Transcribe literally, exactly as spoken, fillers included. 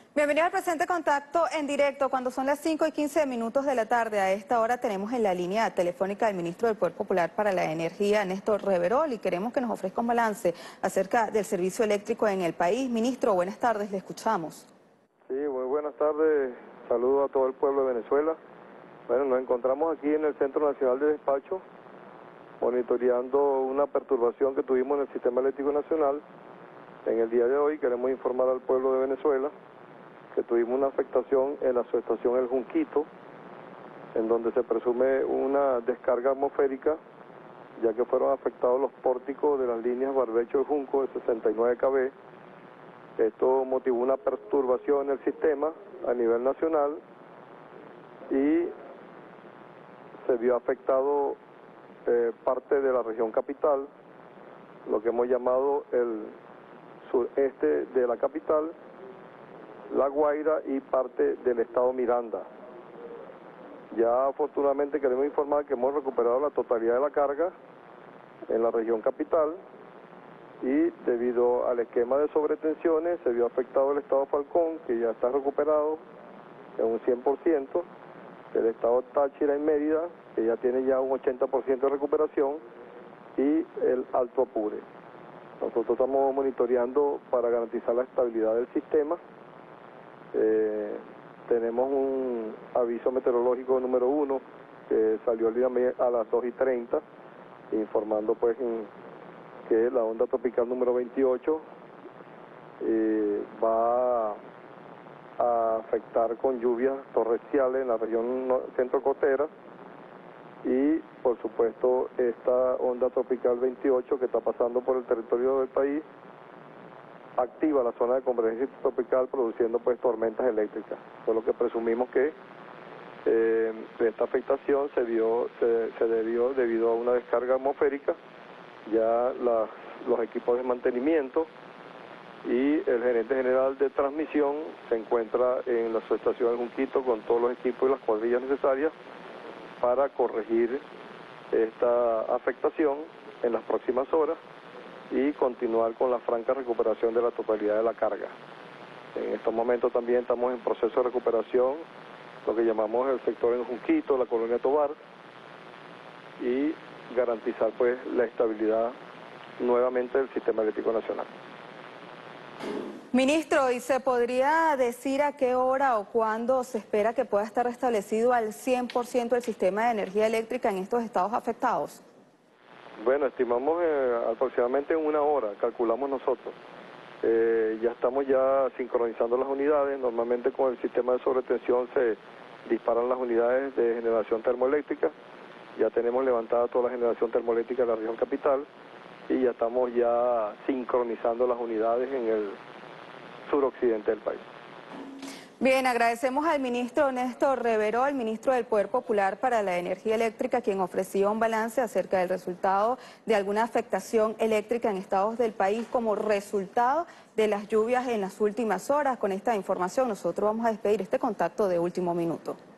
Bienvenido al presente contacto en directo cuando son las cinco y quince minutos de la tarde. A esta hora tenemos en la línea telefónica al ministro del Poder Popular para la Energía, Néstor Reverol, y queremos que nos ofrezca un balance acerca del servicio eléctrico en el país. Ministro, buenas tardes, le escuchamos. Sí, muy buenas tardes. Saludos a todo el pueblo de Venezuela. Bueno, nos encontramos aquí en el Centro Nacional de Despacho, monitoreando una perturbación que tuvimos en el Sistema Eléctrico Nacional. En el día de hoy queremos informar al pueblo de Venezuela que tuvimos una afectación en la subestación El Junquito, en donde se presume una descarga atmosférica, ya que fueron afectados los pórticos de las líneas Barbecho y Junco de sesenta y nueve kilómetros. Esto motivó una perturbación en el sistema a nivel nacional y se vio afectado eh, parte de la región capital, lo que hemos llamado el sureste de la capital, La Guaira y parte del estado Miranda. Ya afortunadamente queremos informar que hemos recuperado la totalidad de la carga en la región capital y debido al esquema de sobretensiones se vio afectado el estado Falcón, que ya está recuperado en un cien por ciento, el estado Táchira y Mérida, que ya tiene ya un ochenta por ciento de recuperación, y el Alto Apure. Nosotros estamos monitoreando para garantizar la estabilidad del sistema. Eh, tenemos un aviso meteorológico número uno que salió el día a las dos y treinta, informando pues en, que la onda tropical número veintiocho eh, va a afectar con lluvias torrenciales en la región centro costera y por supuesto esta onda tropical veintiocho que está pasando por el territorio del país activa la zona de convergencia tropical produciendo pues tormentas eléctricas, por lo que presumimos que eh, esta afectación se, dio, se, se debió debido a una descarga atmosférica. Ya la, los equipos de mantenimiento y el gerente general de transmisión se encuentra en la subestación del Junquito con todos los equipos y las cuadrillas necesarias para corregir esta afectación en las próximas horas y continuar con la franca recuperación de la totalidad de la carga. En estos momentos también estamos en proceso de recuperación, lo que llamamos el sector en Junquito, la colonia Tobar, y garantizar pues la estabilidad nuevamente del sistema eléctrico nacional. Ministro, ¿y se podría decir a qué hora o cuándo se espera que pueda estar restablecido al cien por ciento el sistema de energía eléctrica en estos estados afectados? Bueno, estimamos eh, aproximadamente en una hora, calculamos nosotros. Eh, ya estamos ya sincronizando las unidades, normalmente con el sistema de sobretensión se disparan las unidades de generación termoeléctrica, ya tenemos levantada toda la generación termoeléctrica de la región capital y ya estamos ya sincronizando las unidades en el suroccidente del país. Bien, agradecemos al ministro Néstor Reverol, ministro del Poder Popular para la Energía Eléctrica, quien ofrecía un balance acerca del resultado de alguna afectación eléctrica en estados del país como resultado de las lluvias en las últimas horas. Con esta información nosotros vamos a despedir este contacto de último minuto.